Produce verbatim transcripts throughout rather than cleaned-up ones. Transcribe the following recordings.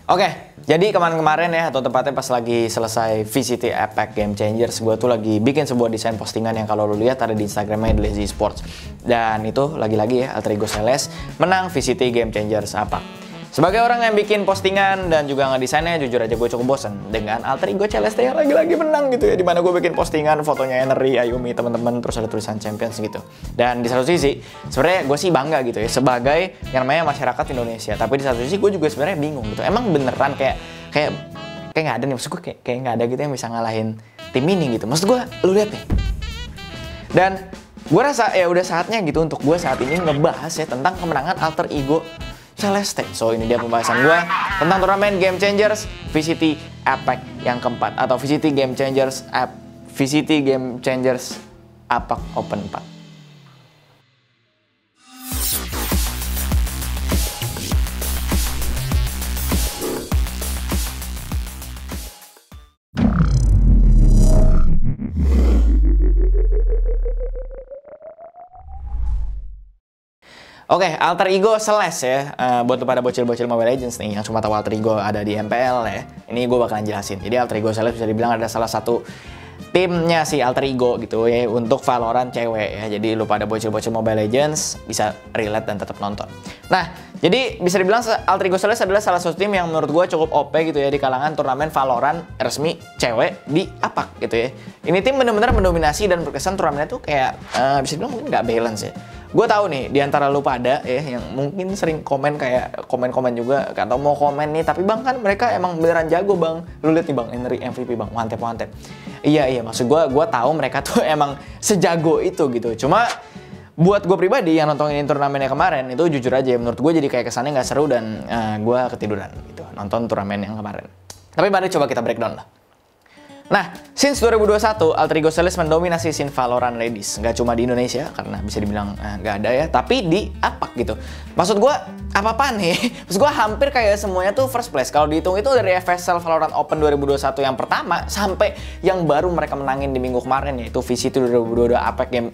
Oke, jadi kemarin-kemarin ya, atau tepatnya pas lagi selesai V C T Apex Game Changers, gue tuh lagi bikin sebuah desain postingan yang kalau lo lihat ada di Instagramnya The Lazy Sports. Dan itu lagi-lagi ya, Alter Ego Celeste menang V C T Game Changers Apex. Sebagai orang yang bikin postingan dan juga ngedesainnya, jujur aja gue cukup bosen dengan Alter Ego Celeste yang lagi-lagi menang gitu ya. Dimana gue bikin postingan fotonya Enery, Ayumi, teman-teman, terus ada tulisan Champions gitu. Dan di satu sisi, sebenarnya gue sih bangga gitu ya sebagai yang namanya masyarakat Indonesia. Tapi di satu sisi gue juga sebenarnya bingung gitu. Emang beneran kayak kayak kayak nggak ada nih, maksud gue kayak kayak nggak ada gitu yang bisa ngalahin tim ini gitu. Maksud gue, lu lihat nih. Dan gue rasa ya udah saatnya gitu untuk gue saat ini ngebahas ya tentang kemenangan Alter Ego Celeste. So ini dia pembahasan gue tentang turnamen Game Changers V C T Apex yang keempat atau V C T Game Changers Ap V C T Game Changers Apex Open empat. Oke, okay, Alter Ego Celeste ya, uh, buat pada bocil-bocil Mobile Legends nih yang cuma tahu Alter Ego ada di M P L ya. Ini gue bakalan jelasin. Jadi Alter Ego Celeste bisa dibilang ada salah satu timnya si Alter Ego gitu ya untuk Valorant cewek ya. Jadi lu pada bocil-bocil Mobile Legends bisa relate dan tetap nonton. Nah, jadi bisa dibilang Alter Ego Celeste adalah salah satu tim yang menurut gue cukup O P gitu ya di kalangan turnamen Valorant resmi cewek di Apex gitu ya. Ini tim benar-benar mendominasi dan berkesan turnamennya tuh kayak uh, bisa dibilang mungkin nggak balance ya. Gue tahu nih di antara lu pada ya yang mungkin sering komen kayak komen-komen juga atau mau komen nih, tapi bang kan mereka emang beneran jago bang. Lu lihat nih bang, Enery M V P bang, mantep-mantep. Iya iya maksud gue, gue tahu mereka tuh emang sejago itu gitu. Cuma buat gue pribadi yang nontonin turnamennya kemarin itu jujur aja menurut gue jadi kayak kesannya nggak seru dan uh, gue ketiduran gitu nonton turnamen yang kemarin. Tapi mari coba kita breakdown lah. Nah, since dua ribu dua puluh satu, Alter Ego Celeste mendominasi scene Valorant Ladies. Nggak cuma di Indonesia, karena bisa dibilang eh, nggak ada ya, tapi di Apex gitu. Maksud gue, apa-apaan nih? Maksud gue hampir kayak semuanya tuh first place. Kalau dihitung itu dari F S L Valorant Open dua ribu dua puluh satu yang pertama, sampai yang baru mereka menangin di minggu kemarin, yaitu V C T dua ribu dua puluh dua Apex Game...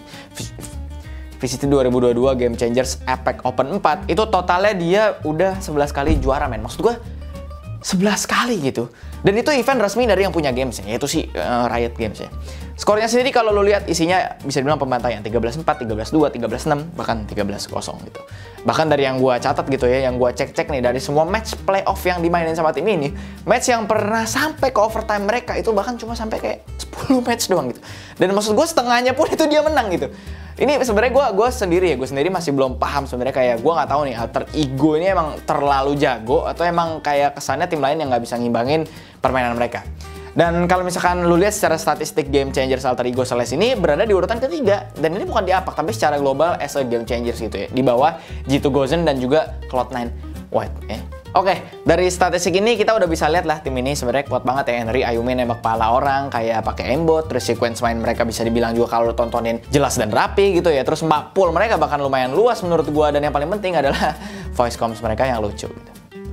V C T dua ribu dua puluh dua Game Changers Apex Open empat, itu totalnya dia udah sebelas kali juara men. Maksud gue, sebelas kali gitu. Dan itu event resmi dari yang punya games ya, yaitu si uh, Riot Games ya. Skornya sendiri kalau lo lihat isinya bisa dibilang pembantaian tiga belas empat, tiga belas dua, tiga belas enam, bahkan tiga belas nol gitu. Bahkan dari yang gua catat gitu ya, yang gua cek-cek nih dari semua match playoff yang dimainin sama tim ini, match yang pernah sampai ke overtime mereka itu bahkan cuma sampai kayak sepuluh match doang gitu. Dan maksud gua setengahnya pun itu dia menang gitu. Ini sebenarnya gue gue sendiri ya, gue sendiri masih belum paham sebenarnya, kayak gue nggak tahu nih Alter Ego ini emang terlalu jago atau emang kayak kesannya tim lain yang nggak bisa ngimbangin permainan mereka. Dan kalau misalkan lu lihat secara statistik Game Changers Alter Ego Celeste ini berada di urutan ketiga, dan ini bukan di Apex tapi secara global as a Game Changers gitu ya, di bawah G two Gozen dan juga Cloud nine White ya. Oke, dari statistik ini kita udah bisa lihat lah tim ini sebenarnya kuat banget ya. Enery, Ayumi nembak pala orang kayak pakai aimbot, terus sequence main mereka bisa dibilang juga kalau lo tontonin jelas dan rapi gitu ya. Terus map pool mereka bahkan lumayan luas menurut gua, dan yang paling penting adalah voice comms mereka yang lucu gitu.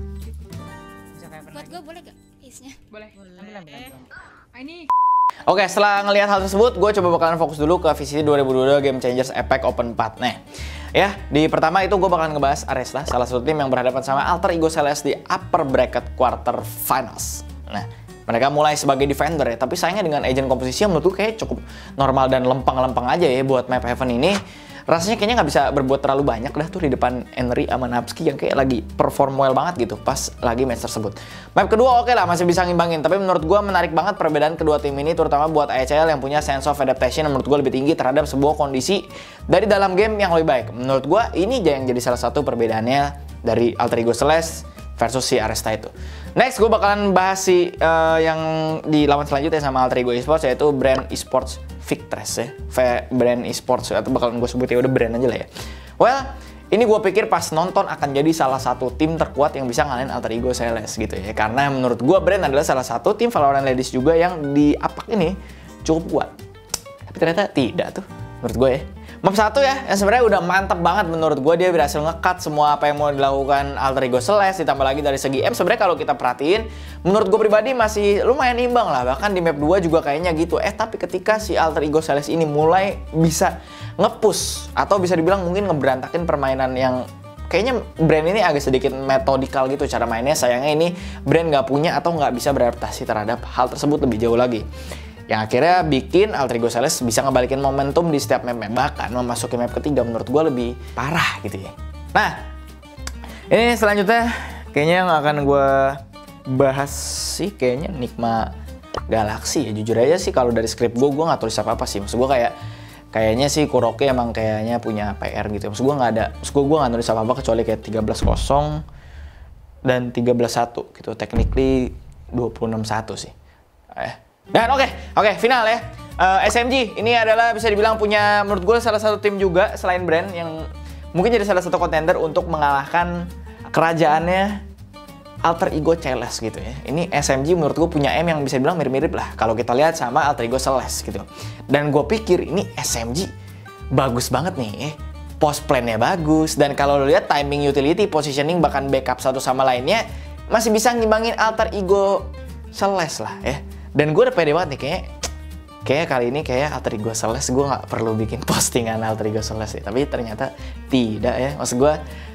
Buat gua boleh gak isnya? Boleh. Ambil ambil. Ini Oke, setelah ngelihat hal tersebut, gue coba bakalan fokus dulu ke V C T dua ribu dua puluh dua Game Changers Apex Open empat. Nah, ya, di pertama itu gue bakalan ngebahas Aresta, salah satu tim yang berhadapan sama Alter Ego Celeste di upper bracket quarter finals. Nah, mereka mulai sebagai defender ya, tapi sayangnya dengan agent komposisi yang menurut gue kayak cukup normal dan lempeng-lempeng aja ya buat map Heaven ini. Rasanya kayaknya nggak bisa berbuat terlalu banyak dah tuh di depan Enery sama Napski yang kayak lagi perform well banget gitu pas lagi match tersebut. Map kedua oke lah, masih bisa ngimbangin, tapi menurut gue menarik banget perbedaan kedua tim ini, terutama buat A C L yang punya sense of adaptation yang menurut gue lebih tinggi terhadap sebuah kondisi dari dalam game yang lebih baik. Menurut gue ini yang jadi salah satu perbedaannya dari Alter Ego Celeste versus si Aresta itu. Next gue bakalan bahas si uh, yang di lawan selanjutnya sama Alter Ego Esports, yaitu brand esports Victress ya, brand esports atau bakalan gue sebut ya udah brand aja lah ya. Well, ini gue pikir pas nonton akan jadi salah satu tim terkuat yang bisa ngalahin Alter Ego Celeste gitu ya, karena menurut gue brand adalah salah satu tim Valorant Ladies juga yang di Apex ini cukup kuat. Tapi ternyata tidak tuh menurut gue ya. Map satu ya, yang sebenarnya udah mantep banget menurut gue, dia berhasil nge-cut semua apa yang mau dilakukan Alter Ego Celeste, ditambah lagi dari segi M sebenarnya kalau kita perhatiin, menurut gue pribadi masih lumayan imbang lah, bahkan di map dua juga kayaknya gitu. Eh tapi ketika si Alter Ego Celeste ini mulai bisa nge-push, atau bisa dibilang mungkin ngeberantakin permainan yang kayaknya brand ini agak sedikit metodikal gitu cara mainnya. Sayangnya ini brand nggak punya atau nggak bisa beradaptasi terhadap hal tersebut lebih jauh lagi. Yang akhirnya bikin Alter Ego Celeste bisa ngebalikin momentum di setiap map-map. Bahkan memasuki map ketiga menurut gue lebih parah gitu ya. Nah, ini selanjutnya kayaknya yang akan gue bahas sih kayaknya Nigma Galaxy ya. Jujur aja sih kalau dari skrip gue, gue nggak tulis apa-apa sih. Maksud gue kayak, kayaknya sih Kuroki emang kayaknya punya P R gitu. Maksud gue nggak ada, maksud gue gue nggak nulis apa-apa kecuali kayak tiga belas kosong dan tiga belas satu gitu. Technically dua puluh enam satu sih. Eh. Dan oke, okay, oke okay, final ya. Uh, S M G ini adalah bisa dibilang punya menurut gue salah satu tim juga selain brand yang mungkin jadi salah satu contender untuk mengalahkan kerajaannya Alter Ego Celeste gitu ya. Ini S M G menurut gue punya M yang bisa dibilang mirip-mirip lah kalau kita lihat sama Alter Ego Celeste gitu. Dan gue pikir ini S M G bagus banget nih. Post plan-nya bagus dan kalau lo lihat timing, utility, positioning bahkan backup satu sama lainnya masih bisa ngimbangin Alter Ego Celeste lah ya. Dan gue udah pede banget nih, kayak kayak kali ini kayak Alter Ego Celeste gue nggak perlu bikin postingan Alter Ego Celeste, tapi ternyata tidak ya. Maksud gue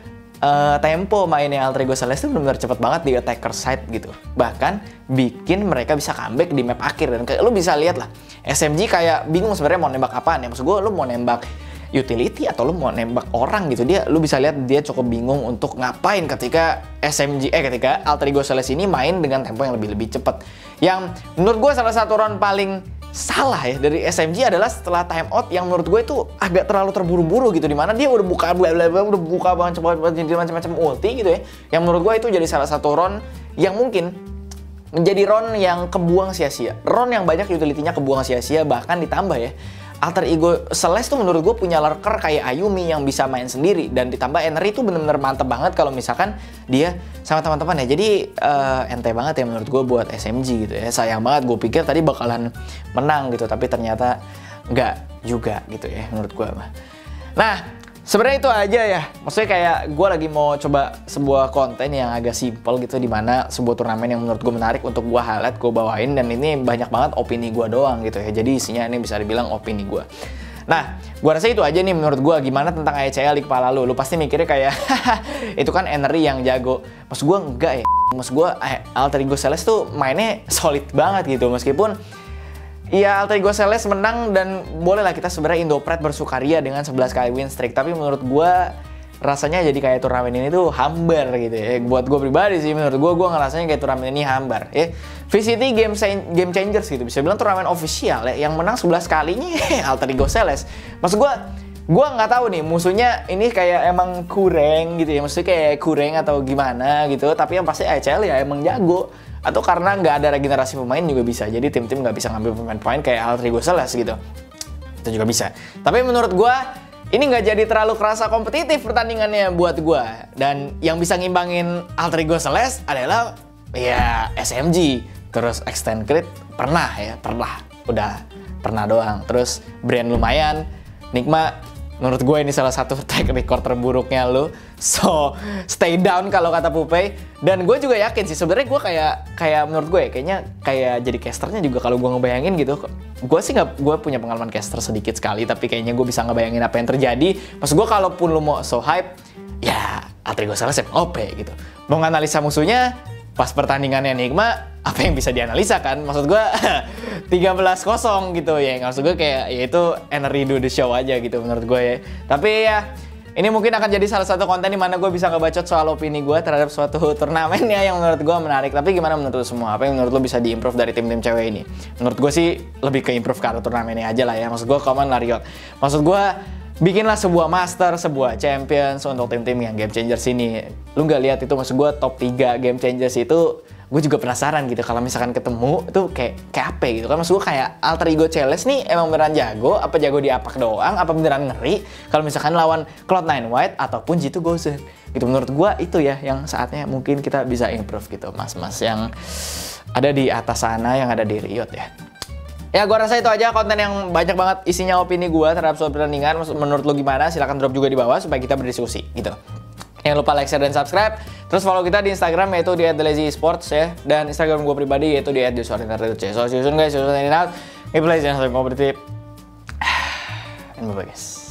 uh, tempo mainnya Alter Ego Celeste itu benar-benar cepet banget di attacker side gitu. Bahkan bikin mereka bisa comeback di map akhir dan kayak lu bisa lihat lah S M G kayak bingung sebenarnya mau nembak apaan ya. Maksud gue lu mau nembak utility atau lu mau nembak orang gitu, dia lu bisa lihat dia cukup bingung untuk ngapain ketika S M G eh ketika Alter Ego Celeste ini main dengan tempo yang lebih lebih cepat. Yang menurut gue salah satu round paling salah ya dari S M G adalah setelah time out yang menurut gue itu agak terlalu terburu-buru gitu, dimana dia udah buka bla bla bla udah buka banget macam-macam ulti gitu ya. Yang menurut gue itu jadi salah satu round yang mungkin menjadi round yang kebuang sia-sia, round yang banyak utility-nya kebuang sia-sia. Bahkan ditambah ya Alter Ego Celeste tuh menurut gue punya lurker kayak Ayumi yang bisa main sendiri, dan ditambah Enery tuh bener-bener mantep banget kalau misalkan dia sama teman-teman ya. Jadi uh, ente banget ya menurut gue buat S M G gitu ya. Sayang banget, gue pikir tadi bakalan menang gitu, tapi ternyata nggak juga gitu ya menurut gue mah. Nah, sebenarnya itu aja ya. Maksudnya kayak gue lagi mau coba sebuah konten yang agak simple gitu, dimana sebuah turnamen yang menurut gue menarik untuk gue highlight, gue bawain, dan ini banyak banget opini gue doang gitu ya. Jadi isinya ini bisa dibilang opini gue. Nah, gue rasa itu aja nih menurut gue. Gimana tentang A E C L di kepala lu? Lu pasti mikirnya kayak itu kan Enery yang jago. Maksud gue enggak ya. Maksud gue Alter Ego Celeste tuh mainnya solid banget gitu. Meskipun iya, Alter Ego Celeste menang dan bolehlah kita sebenarnya Indopret bersukaria dengan sebelas kali win streak. Tapi menurut gue rasanya jadi kayak turnamen ini tuh hambar gitu ya. Buat gue pribadi sih, menurut gue, gue ngerasanya kayak turnamen ini hambar ya. V C T Game, Game Changers gitu, bisa bilang turnamen official ya. Yang menang sebelas kalinya Alter Ego Celeste. Maksud gue, gue nggak tahu nih musuhnya ini kayak emang kurang gitu ya. Maksudnya kayak kurang atau gimana gitu. Tapi yang pasti A E C L ya emang jago. Atau karena nggak ada regenerasi pemain juga bisa. Jadi tim-tim nggak bisa ngambil pemain-pemain kayak Alter Ego Celeste gitu. Itu juga bisa. Tapi menurut gue, ini nggak jadi terlalu kerasa kompetitif pertandingannya buat gue. Dan yang bisa ngimbangin Alter Ego Celeste adalah ya S M G. Terus Extend Crit pernah ya, pernah. Udah pernah doang. Terus brand lumayan. Nigma, menurut gue ini salah satu track record terburuknya lo. So, stay down kalau kata Pupay. Dan gue juga yakin sih, sebenarnya gue kayak kayak menurut gue ya, kayaknya kayak jadi casternya juga kalau gue ngebayangin gitu. Gue sih nggak, gue punya pengalaman caster sedikit sekali, tapi kayaknya gue bisa ngebayangin apa yang terjadi. Maksud gue kalaupun lo mau so hype, ya Alter Ego Celeste O P gitu. Mau nganalisa musuhnya, pas pertandingannya Nigma, apa yang bisa dianalisa kan? Maksud gue tiga belas kosong gitu ya. Maksud gue kayak ya itu Enery do the show aja gitu menurut gue ya. Tapi ya ini mungkin akan jadi salah satu konten di mana gue bisa ngebacot soal opini gue terhadap suatu turnamen ya yang menurut gue menarik. Tapi gimana menurut lo semua? Apa yang menurut lo bisa diimprove dari tim-tim cewek ini? Menurut gue sih lebih ke improve ke arah turnamennya aja lah ya. Maksud gue Common lah Riot. Maksud gue bikinlah sebuah master, sebuah champions untuk tim-tim yang Game Changers ini. Lu nggak lihat itu, maksud gue top tiga Game Changers itu, gue juga penasaran gitu kalau misalkan ketemu itu kayak kayak apa gitu kan. Maksud gue kayak Alter Ego Celeste nih emang beneran jago, apa jago di apak doang, apa beneran ngeri kalau misalkan lawan Cloud nine White ataupun G two Gozen gitu. Menurut gue itu ya yang saatnya mungkin kita bisa improve gitu, mas-mas yang ada di atas sana, yang ada di Riot ya. Ya, gue rasa itu aja konten yang banyak banget isinya opini gue terhadap suatu pertandingan. Menurut lo gimana? Silahkan drop juga di bawah supaya kita berdiskusi gitu. Jangan lupa like, share, dan subscribe. Terus follow kita di Instagram yaitu di at the lazy sports ya. Dan Instagram gue pribadi yaitu di at the sorry so see you soon guys, see you soon and out. Ini play jangan sampai kompetitif. And bye guys.